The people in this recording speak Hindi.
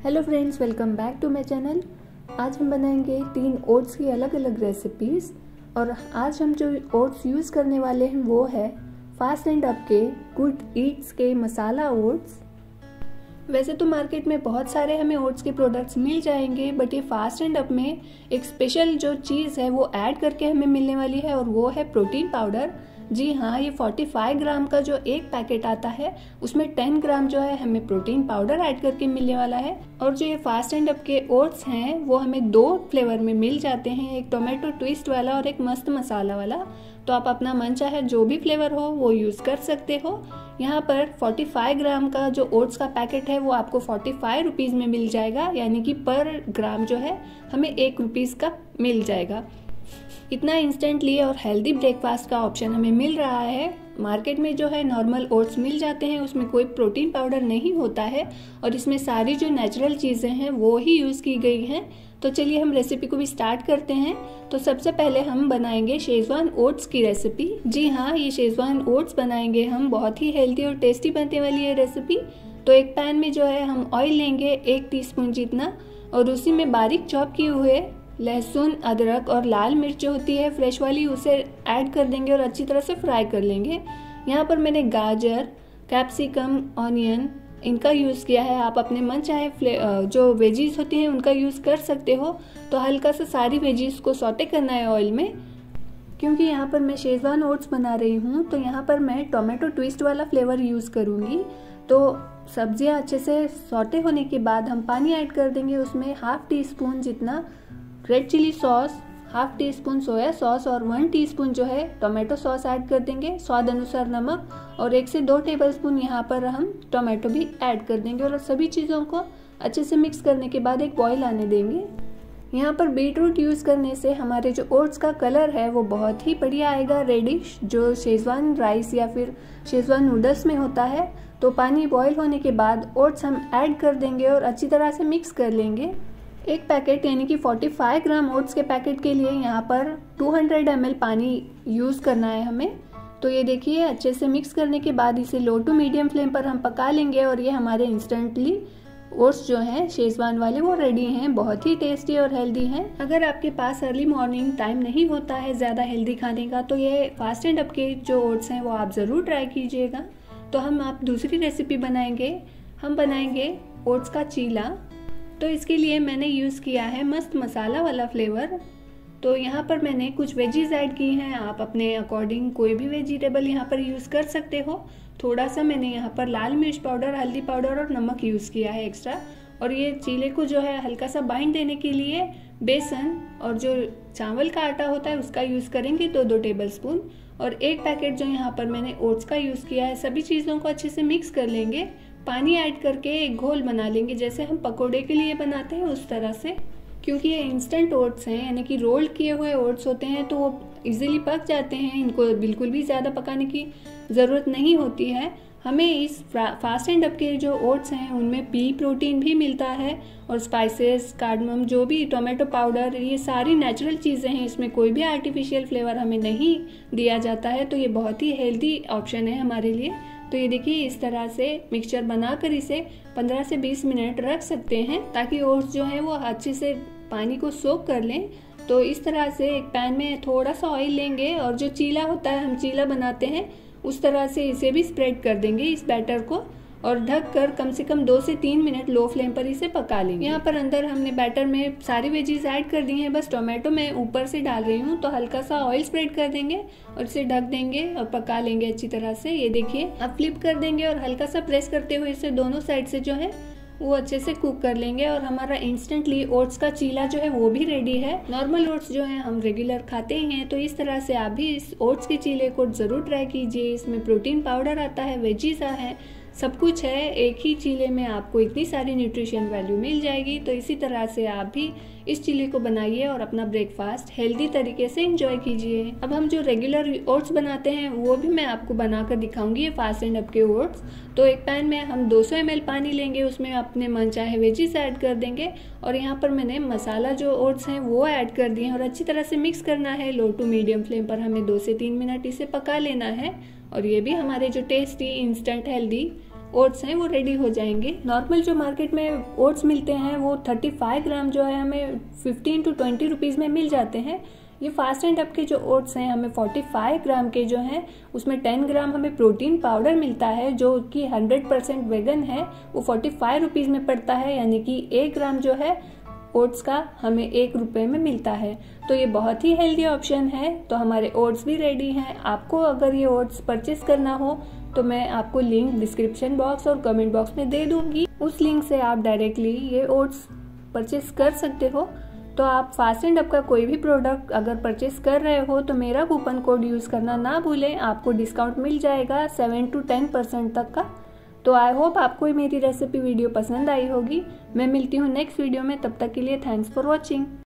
Hello friends, welcome back to my channel. आज हम बनाएंगे 3 ओट्स की अलग अलग रेसिपीज़। और आज हम जो ओट्स यूज़ करने वाले हैं वो है फास्ट एंड अप के गुड ईट्स के मसाला ओट्स। वैसे तो मार्केट में बहुत सारे हमें ओट्स के प्रोडक्ट्स मिल जाएंगे, बट ये फास्ट एंड अप में एक स्पेशल जो चीज़ है वो ऐड करके हमें मिलने वाली है और वो है प्रोटीन पाउडर। जी हाँ, ये 45 ग्राम का जो एक पैकेट आता है उसमें 10 ग्राम जो है हमें प्रोटीन पाउडर ऐड करके मिलने वाला है। और जो ये फास्ट एंड अप के ओट्स हैं वो हमें 2 फ्लेवर में मिल जाते हैं, एक टोमेटो ट्विस्ट वाला और एक मस्त मसाला वाला। तो आप अपना मन चाहे जो भी फ्लेवर हो वो यूज़ कर सकते हो। यहाँ पर 45 ग्राम का जो ओट्स का पैकेट है वो आपको 45 रुपीज़ में मिल जाएगा, यानी कि पर ग्राम जो है हमें 1 रुपीज़ का मिल जाएगा। इतना इंस्टेंटली और हेल्दी ब्रेकफास्ट का ऑप्शन हमें मिल रहा है। मार्केट में जो है नॉर्मल ओट्स मिल जाते हैं, उसमें कोई प्रोटीन पाउडर नहीं होता है और इसमें सारी जो नेचुरल चीज़ें हैं वो ही यूज़ की गई हैं। तो चलिए हम रेसिपी को भी स्टार्ट करते हैं। तो सबसे पहले हम बनाएंगे शेजवान ओट्स की रेसिपी। जी हाँ, ये शेजवान ओट्स बनाएंगे हम, बहुत ही हेल्दी और टेस्टी बनने वाली है रेसिपी। तो एक पैन में जो है हम ऑयल लेंगे 1 टीस्पून जितना, और उसी में बारीक चॉप किए हुए लहसुन, अदरक और लाल मिर्च जो होती है फ्रेश वाली उसे ऐड कर देंगे और अच्छी तरह से फ्राई कर लेंगे। यहाँ पर मैंने गाजर, कैप्सिकम, ऑनियन इनका यूज़ किया है। आप अपने मन चाहे जो वेजीज होती हैं उनका यूज़ कर सकते हो। तो हल्का सा सारी वेजीज को सौटे करना है ऑयल में, क्योंकि यहाँ पर मैं शेजवान ओट्स बना रही हूँ तो यहाँ पर मैं टोमेटो ट्विस्ट वाला फ्लेवर यूज़ करूँगी। तो सब्जियाँ अच्छे से सौटे होने के बाद हम पानी ऐड कर देंगे, उसमें ½ टीस्पून जितना red chilli sauce, ½ teaspoon soya sauce और 1 टीस्पून जो है टोमेटो सॉस ऐड कर देंगे, स्वाद अनुसार नमक, और 1 से 2 टेबलस्पून यहाँ पर हम टोमेटो भी ऐड कर देंगे। और सभी चीज़ों को अच्छे से मिक्स करने के बाद एक बॉईल आने देंगे। यहाँ पर बीट रूट यूज़ करने से हमारे जो ओट्स का कलर है वो बहुत ही बढ़िया आएगा, रेडिश, जो शेजवान राइस या फिर शेजवान नूडल्स में होता है। तो पानी बॉईल होने के बाद ओट्स हम ऐड कर देंगे और अच्छी तरह से मिक्स कर लेंगे। एक पैकेट यानी कि 45 ग्राम ओट्स के पैकेट के लिए यहाँ पर 200 ml पानी यूज़ करना है हमें। तो ये देखिए, अच्छे से मिक्स करने के बाद इसे लो टू मीडियम फ्लेम पर हम पका लेंगे और ये हमारे इंस्टेंटली ओट्स जो हैं शेजवान वाले वो रेडी हैं, बहुत ही टेस्टी और हेल्दी हैं। अगर आपके पास अर्ली मॉर्निंग टाइम नहीं होता है ज़्यादा हेल्दी खाने का तो ये फास्ट एंड अप के जो ओट्स हैं वो आप ज़रूर ट्राई कीजिएगा। तो आप दूसरी रेसिपी बनाएंगे, हम बनाएंगे ओट्स का चीला। तो इसके लिए मैंने यूज़ किया है मस्त मसाला वाला फ्लेवर। तो यहाँ पर मैंने कुछ वेजीज ऐड की हैं, आप अपने अकॉर्डिंग कोई भी वेजिटेबल यहाँ पर यूज़ कर सकते हो। थोड़ा सा मैंने यहाँ पर लाल मिर्च पाउडर, हल्दी पाउडर और नमक यूज़ किया है एक्स्ट्रा। और ये चीले को जो है हल्का सा बाइंड देने के लिए बेसन और जो चावल का आटा होता है उसका यूज़ करेंगे 2-2 टेबलस्पून। और एक पैकेट जो यहाँ पर मैंने ओट्स का यूज़ किया है। सभी चीज़ों को अच्छे से मिक्स कर लेंगे, पानी ऐड करके एक घोल बना लेंगे जैसे हम पकोड़े के लिए बनाते हैं उस तरह से। क्योंकि ये इंस्टेंट ओट्स हैं यानी कि रोल्ड किए हुए ओट्स होते हैं तो वो इजीली पक जाते हैं, इनको बिल्कुल भी ज़्यादा पकाने की ज़रूरत नहीं होती है। हमें इस फास्ट एंड अप के जो ओट्स हैं उनमें पी प्रोटीन भी मिलता है और स्पाइसेस, कार्डमम, जो भी टोमेटो पाउडर, ये सारी नेचुरल चीज़ें हैं, इसमें कोई भी आर्टिफिशियल फ्लेवर हमें नहीं दिया जाता है। तो ये बहुत ही हेल्दी ऑप्शन है हमारे लिए। तो ये देखिए, इस तरह से मिक्सचर बनाकर इसे 15 से 20 मिनट रख सकते हैं ताकि ओट्स जो हैं वो अच्छे से पानी को सोक कर लें। तो इस तरह से एक पैन में थोड़ा सा ऑयल लेंगे और जो चीला होता है, हम चीला बनाते हैं उस तरह से इसे भी स्प्रेड कर देंगे इस बैटर को, और ढक कर कम से कम 2 से 3 मिनट लो फ्लेम पर इसे पका लेंगे। यहाँ पर अंदर हमने बैटर में सारी वेजीज ऐड कर दी हैं, बस टोमेटो मैं ऊपर से डाल रही हूँ। तो हल्का सा ऑयल स्प्रेड कर देंगे और इसे ढक देंगे और पका लेंगे अच्छी तरह से। ये देखिए, अब फ्लिप कर देंगे और हल्का सा प्रेस करते हुए इसे दोनों साइड से जो है वो अच्छे से कुक कर लेंगे। और हमारा इंस्टेंटली ओट्स का चीला जो है वो भी रेडी है। नॉर्मल ओट्स जो है हम रेगुलर खाते ही हैं, तो इस तरह से आप भी इस ओट्स के चीले को ज़रूर ट्राई कीजिए। इसमें प्रोटीन पाउडर आता है, वेजीज है, सब कुछ है। एक ही चीले में आपको इतनी सारी न्यूट्रिशन वैल्यू मिल जाएगी। तो इसी तरह से आप भी इस चीले को बनाइए और अपना ब्रेकफास्ट हेल्दी तरीके से एंजॉय कीजिए। अब हम जो रेगुलर ओट्स बनाते हैं वो भी मैं आपको बनाकर दिखाऊंगी, ये फास्ट एंड अप के ओट्स। तो एक पैन में हम 200 ml पानी लेंगे, उसमें अपने मन चाहे वेजीज ऐड कर देंगे। और यहाँ पर मैंने मसाला जो ओट्स हैं वो ऐड कर दिए और अच्छी तरह से मिक्स करना है। लो टू मीडियम फ्लेम पर हमें 2 से 3 मिनट इसे पका लेना है। और ये भी हमारे जो टेस्टी इंस्टेंट हेल्दी ओट्स हैं वो रेडी हो जाएंगे। नॉर्मल जो मार्केट में ओट्स मिलते हैं वो 35 ग्राम जो है हमें 15 to 20 रुपीज़ में मिल जाते हैं। ये फास्ट एंड अप के जो ओट्स हैं हमें 45 ग्राम के जो हैं उसमें 10 ग्राम हमें प्रोटीन पाउडर मिलता है जो कि 100% वेगन है, वो 45 रुपीज़ में पड़ता है, यानी कि 1 ग्राम जो है ओट्स का हमें 1 रुपये में मिलता है। तो ये बहुत ही हेल्दी ऑप्शन है। तो हमारे ओट्स भी रेडी हैं। आपको अगर ये ओट्स परचेस करना हो तो मैं आपको लिंक डिस्क्रिप्शन बॉक्स और कमेंट बॉक्स में दे दूंगी। उस लिंक से आप डायरेक्टली ये ओट्स परचेस कर सकते हो। तो आप फास्ट एंड अप का कोई भी प्रोडक्ट अगर परचेस कर रहे हो तो मेरा कूपन कोड यूज़ करना ना भूलें, आपको डिस्काउंट मिल जाएगा 7 to 10% तक का। तो आई होप आपको मेरी रेसिपी वीडियो पसंद आई होगी। मैं मिलती हूँ नेक्स्ट वीडियो में, तब तक के लिए थैंक्स फॉर वॉचिंग।